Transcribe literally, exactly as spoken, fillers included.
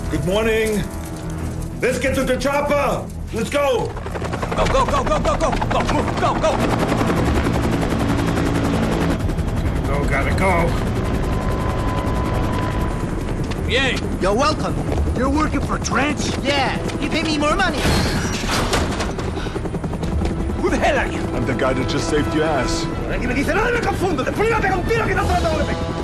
Good morning. Let's get to the chopper. Let's go. Go, go, go, go, go, go. Go, move, go, go. Go, gotta go. Yay. You're welcome. You're working for Trench? Yeah, you pay me more money. Who the hell are you? I'm the guy that just saved your ass. Aquí me dice, no me confundo. Después iba a pegar un tiro que no se lo tengo que pegar.